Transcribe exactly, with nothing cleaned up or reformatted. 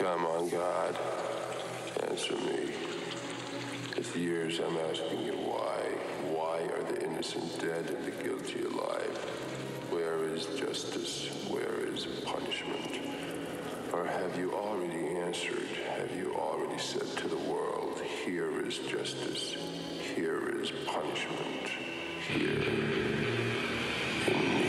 Come on, God. Answer me. It's years I'm asking you why. Why are the innocent dead and the guilty alive? Where is justice? Where is punishment? Or have you already answered? Have you already said to the world, here is justice, here is punishment, here in